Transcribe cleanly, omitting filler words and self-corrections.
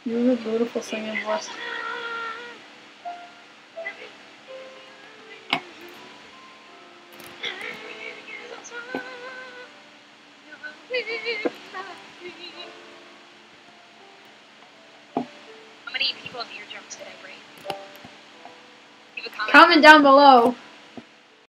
You have a beautiful singing voice. How many people in the eardrums did I break? Leave a comment. Comment down below.